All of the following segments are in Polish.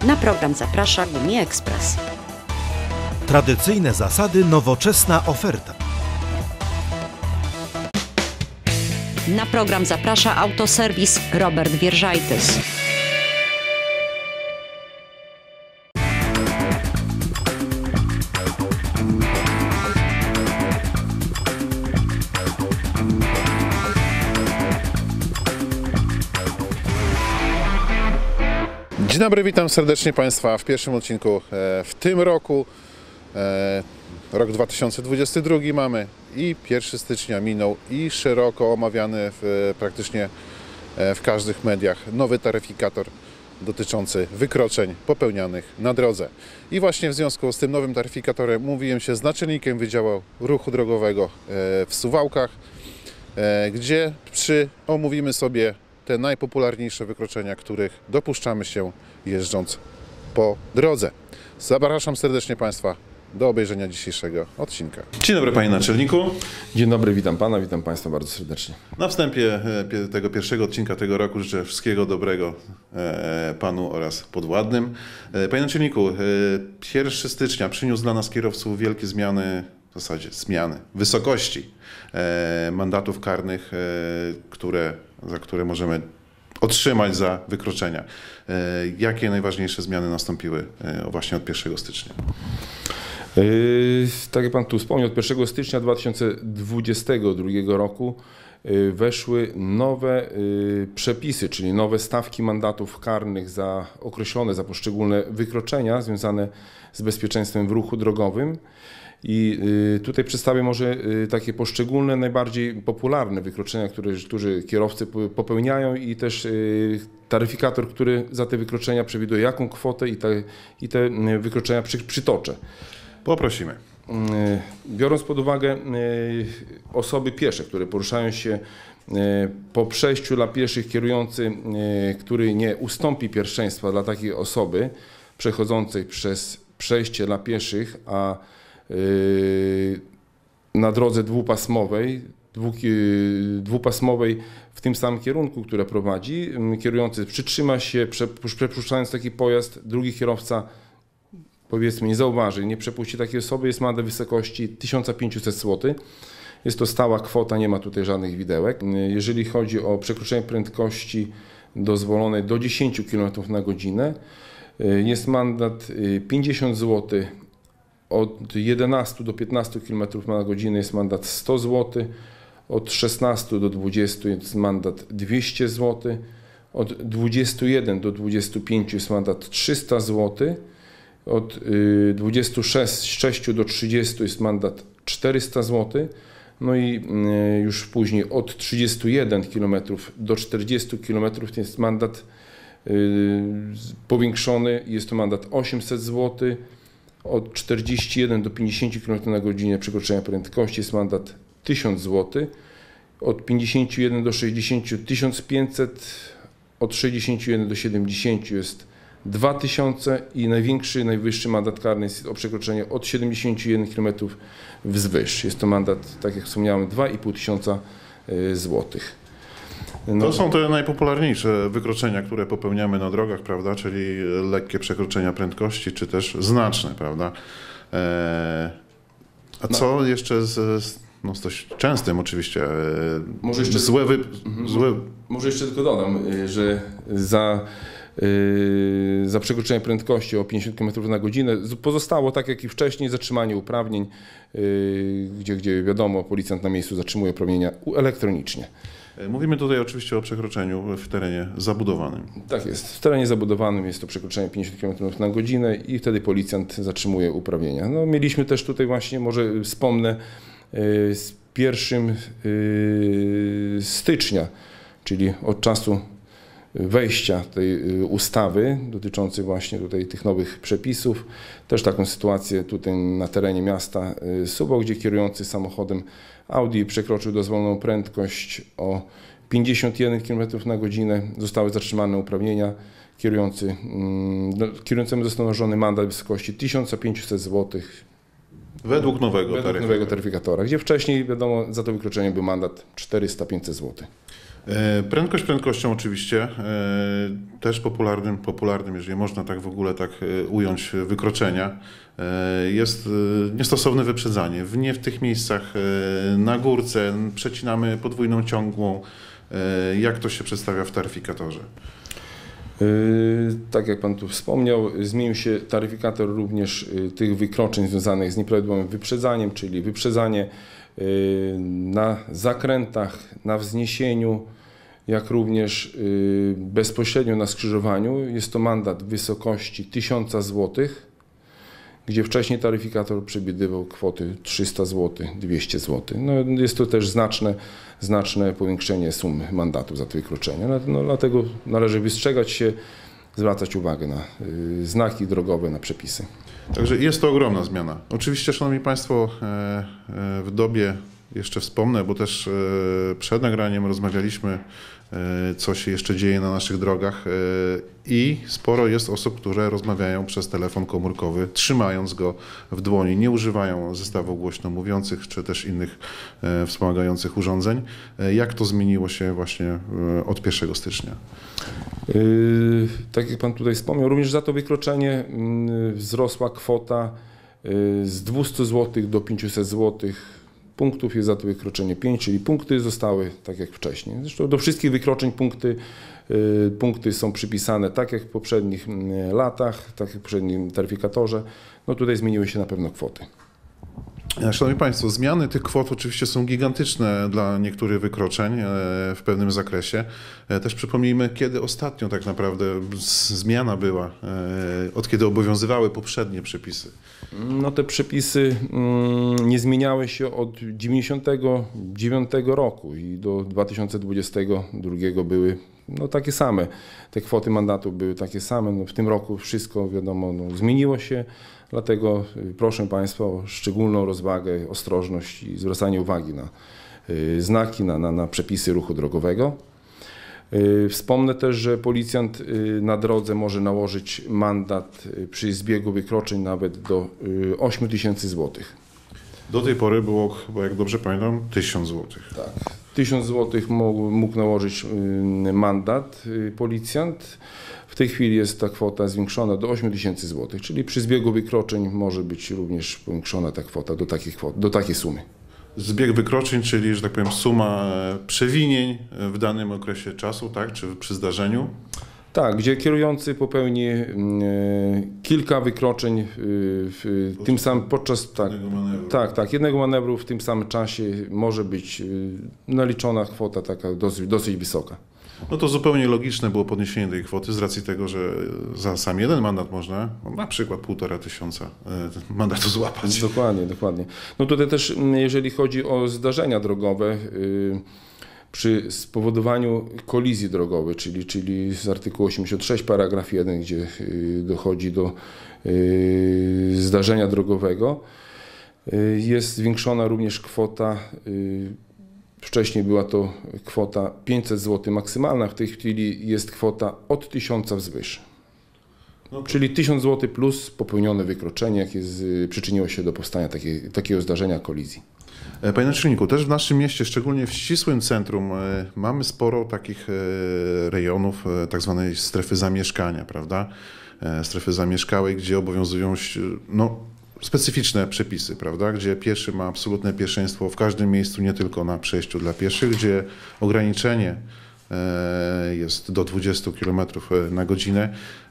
Na program zaprasza Gumi Ekspres. Tradycyjne zasady, nowoczesna oferta. Na program zaprasza Autoserwis Robert Wierżajtys. Dzień dobry, witam serdecznie Państwa w pierwszym odcinku w tym roku. Rok 2022 mamy i 1 stycznia minął i szeroko omawiany praktycznie w każdych mediach nowy taryfikator dotyczący wykroczeń popełnianych na drodze. I właśnie w związku z tym nowym taryfikatorem mówiłem się z naczelnikiem Wydziału Ruchu Drogowego w Suwałkach, gdzie omówimy sobie te najpopularniejsze wykroczenia, których dopuszczamy się jeżdżąc po drodze. Zapraszam serdecznie Państwa do obejrzenia dzisiejszego odcinka. Dzień dobry Panie Naczelniku. Dzień dobry, witam Pana, witam Państwa bardzo serdecznie. Na wstępie tego pierwszego odcinka tego roku życzę wszystkiego dobrego Panu oraz podwładnym. Panie Naczelniku, 1 stycznia przyniósł dla nas kierowców wielkie zmiany, w zasadzie zmiany wysokości mandatów karnych, za które możemy otrzymać za wykroczenia. Jakie najważniejsze zmiany nastąpiły właśnie od 1 stycznia? Tak jak Pan tu wspomniał, od 1 stycznia 2022 roku weszły nowe przepisy, czyli nowe stawki mandatów karnych określone za poszczególne wykroczenia związane z bezpieczeństwem w ruchu drogowym. I tutaj przedstawię może takie poszczególne, najbardziej popularne wykroczenia, które kierowcy popełniają i też taryfikator, który za te wykroczenia przewiduje jaką kwotę i te wykroczenia przytoczę. Poprosimy. Biorąc pod uwagę osoby piesze, które poruszają się po przejściu dla pieszych, kierujący, który nie ustąpi pierwszeństwa dla takiej osoby przechodzącej przez przejście dla pieszych, a na drodze dwupasmowej w tym samym kierunku, które prowadzi, kierujący przytrzyma się, przepuszczając taki pojazd, drugi kierowca powiedzmy nie zauważy, nie przepuści takiej osoby, jest mandat w wysokości 1500 zł. Jest to stała kwota, nie ma tutaj żadnych widełek. Jeżeli chodzi o przekroczenie prędkości dozwolonej do 10 km na godzinę, jest mandat 50 zł. Od 11 do 15 km na godzinę jest mandat 100 zł, od 16 do 20 jest mandat 200 zł, od 21 do 25 jest mandat 300 zł, od 26 do 30 jest mandat 400 zł, no i już później od 31 km do 40 km jest mandat powiększony, jest to mandat 800 zł. Od 41 do 50 km na godzinę przekroczenia prędkości jest mandat 1000 zł, od 51 do 60 1500, od 61 do 70 jest 2000 i najwyższy mandat karny jest o przekroczenie od 71 km wzwyż. Jest to mandat, tak jak wspomniałem, 2500 zł. To są te najpopularniejsze wykroczenia, które popełniamy na drogach, prawda? Czyli lekkie przekroczenia prędkości, czy też znaczne, prawda? A co jeszcze z dość częstym oczywiście? Może jeszcze tylko dodam, że za przekroczenie prędkości o 50 km na godzinę pozostało, tak jak i wcześniej, zatrzymanie uprawnień, gdzie wiadomo, policjant na miejscu zatrzymuje uprawnienia elektronicznie. Mówimy tutaj oczywiście o przekroczeniu w terenie zabudowanym. Tak jest. W terenie zabudowanym jest to przekroczenie 50 km na godzinę i wtedy policjant zatrzymuje uprawnienia. No, mieliśmy też tutaj właśnie, może wspomnę, z 1 stycznia, czyli od czasu wejścia tej ustawy dotyczącej właśnie tutaj tych nowych przepisów, też taką sytuację tutaj na terenie miasta Suwałk, gdzie kierujący samochodem Audi przekroczył dozwoloną prędkość o 51 km na godzinę. Zostały zatrzymane uprawnienia. Kierującemu został nałożony mandat w wysokości 1500 zł. Według nowego taryfikatora, gdzie wcześniej, wiadomo, za to wykroczenie był mandat 400-500 zł. Prędkość prędkością oczywiście, też popularnym, jeżeli można tak w ogóle tak ująć, wykroczenia, jest niestosowne wyprzedzanie. Nie w tych miejscach, na górce, przecinamy podwójną ciągłą. Jak to się przedstawia w taryfikatorze? Tak jak Pan tu wspomniał, zmienił się taryfikator również tych wykroczeń związanych z nieprawidłowym wyprzedzaniem, czyli wyprzedzanie na zakrętach, na wzniesieniu, jak również bezpośrednio na skrzyżowaniu. Jest to mandat w wysokości 1000 zł, gdzie wcześniej taryfikator przewidywał kwoty 300 zł, 200 zł. No, jest to też znaczne powiększenie sum mandatu za te wykroczenia. No, dlatego należy wystrzegać się, zwracać uwagę na znaki drogowe, na przepisy. Także jest to ogromna zmiana. Oczywiście, Szanowni Państwo, w dobie, jeszcze wspomnę, bo też przed nagraniem rozmawialiśmy, co się jeszcze dzieje na naszych drogach i sporo jest osób, które rozmawiają przez telefon komórkowy, trzymając go w dłoni, nie używają zestawów głośno mówiących czy też innych wspomagających urządzeń. Jak to zmieniło się właśnie od 1 stycznia? Tak jak Pan tutaj wspomniał, również za to wykroczenie wzrosła kwota z 200 zł do 500 zł. Punktów jest za to wykroczenie 5, czyli punkty zostały tak jak wcześniej. Zresztą do wszystkich wykroczeń punkty są przypisane tak jak w poprzednich latach, tak jak w poprzednim taryfikatorze. No tutaj zmieniły się na pewno kwoty. Szanowni Państwo, zmiany tych kwot oczywiście są gigantyczne dla niektórych wykroczeń w pewnym zakresie. Też przypomnijmy, kiedy ostatnio tak naprawdę zmiana była, od kiedy obowiązywały poprzednie przepisy. No te przepisy nie zmieniały się od 1999 roku i do 2022 były no, takie same. Te kwoty mandatu były takie same. No, w tym roku wszystko wiadomo zmieniło się. Dlatego proszę Państwa o szczególną rozwagę, ostrożność i zwracanie uwagi na znaki, na przepisy ruchu drogowego. Wspomnę też, że policjant na drodze może nałożyć mandat przy zbiegu wykroczeń nawet do 8000 zł. Do tej pory było chyba, jak dobrze pamiętam, 1000 zł. Tak, 1000 zł mógł nałożyć mandat policjant. W tej chwili jest ta kwota zwiększona do 8000 zł, czyli przy zbiegu wykroczeń może być również powiększona ta kwota do takiej sumy. Zbieg wykroczeń, czyli, że tak powiem, suma przewinień w danym okresie czasu, tak, czy przy zdarzeniu? Tak, gdzie kierujący popełni kilka wykroczeń tym samym podczas jednego manewru w tym samym czasie może być naliczona kwota taka dosyć wysoka. No to zupełnie logiczne było podniesienie tej kwoty z racji tego, że za sam jeden mandat można na przykład 1500 mandatu złapać. Dokładnie. No tutaj też jeżeli chodzi o zdarzenia drogowe, przy spowodowaniu kolizji drogowej, czyli z artykułu 86 paragraf 1, gdzie dochodzi do zdarzenia drogowego, jest zwiększona również kwota. Wcześniej była to kwota 500 zł maksymalna, w tej chwili jest kwota od 1000 wzwyż. No to... Czyli 1000 zł plus popełnione wykroczenie, jakie przyczyniło się do powstania takiego zdarzenia, kolizji. Panie naczelniku, też w naszym mieście, szczególnie w ścisłym centrum, mamy sporo takich rejonów, tak zwanej strefy zamieszkania, prawda? Strefy zamieszkałej, gdzie obowiązują specyficzne przepisy, prawda? Gdzie pieszy ma absolutne pierwszeństwo w każdym miejscu, nie tylko na przejściu dla pieszych, gdzie ograniczenie jest do 20 km na godzinę.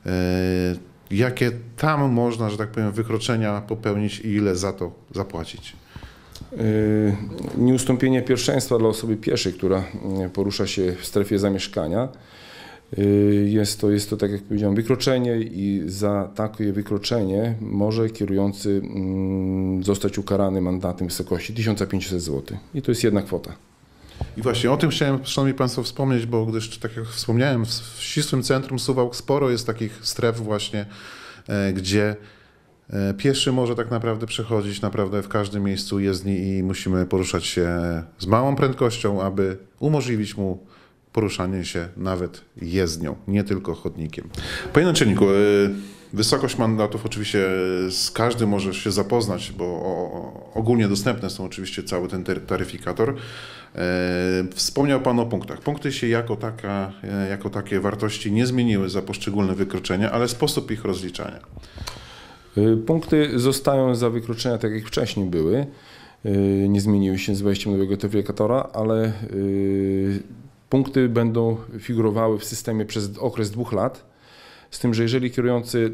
Jakie tam można, że tak powiem, wykroczenia popełnić i ile za to zapłacić? Nieustąpienie pierwszeństwa dla osoby pieszej, która porusza się w strefie zamieszkania. Jest to, tak jak powiedziałem, wykroczenie i za takie wykroczenie może kierujący zostać ukarany mandatem w wysokości 1500 zł. I to jest jedna kwota. I właśnie o tym chciałem, Szanowni Państwo, wspomnieć, bo gdyż, tak jak wspomniałem, w ścisłym centrum Suwałk sporo jest takich stref właśnie, gdzie pieszy może tak naprawdę przechodzić naprawdę w każdym miejscu jezdni i musimy poruszać się z małą prędkością, aby umożliwić mu poruszanie się nawet jezdnią, nie tylko chodnikiem. Panie naczelniku, Wysokość mandatów oczywiście z każdym może się zapoznać, bo ogólnie dostępne są oczywiście cały ten taryfikator. Wspomniał Pan o punktach. Punkty się jako takie wartości nie zmieniły za poszczególne wykroczenia, ale sposób ich rozliczania. Punkty zostają za wykroczenia tak jak wcześniej były. Nie zmieniły się z wejściem nowego taryfikatora, ale punkty będą figurowały w systemie przez okres 2 lat. Z tym, że jeżeli kierujący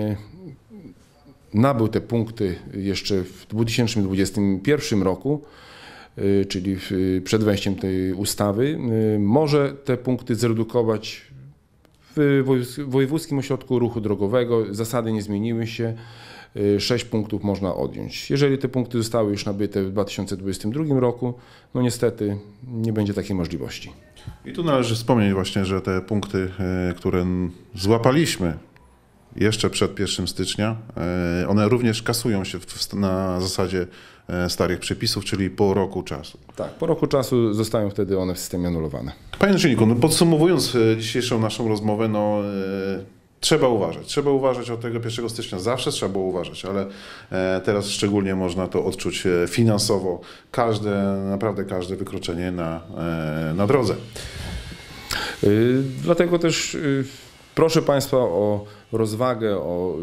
nabył te punkty jeszcze w 2021 roku, czyli przed wejściem tej ustawy, może te punkty zredukować w Wojewódzkim Ośrodku Ruchu Drogowego. Zasady nie zmieniły się. 6 punktów można odjąć. Jeżeli te punkty zostały już nabyte w 2022 roku, no niestety nie będzie takiej możliwości. I tu należy wspomnieć właśnie, że te punkty, które złapaliśmy jeszcze przed 1 stycznia, one również kasują się na zasadzie starych przepisów, czyli po roku czasu. Tak, po roku czasu zostają wtedy one w systemie anulowane. Panie naczelniku, no podsumowując dzisiejszą naszą rozmowę, no trzeba uważać. Trzeba uważać od tego 1 stycznia. Zawsze trzeba było uważać, ale teraz szczególnie można to odczuć finansowo. Naprawdę każde wykroczenie na drodze. Dlatego też proszę Państwa o rozwagę, o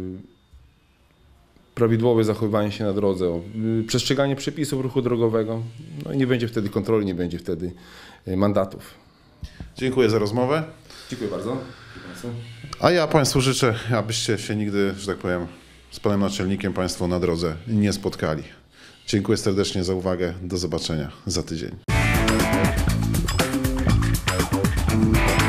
prawidłowe zachowywanie się na drodze, o przestrzeganie przepisów ruchu drogowego. No i nie będzie wtedy kontroli, nie będzie wtedy mandatów. Dziękuję za rozmowę. Dziękuję bardzo. A ja Państwu życzę, abyście się nigdy, że tak powiem, z Panem Naczelnikiem Państwo na drodze nie spotkali. Dziękuję serdecznie za uwagę. Do zobaczenia za tydzień.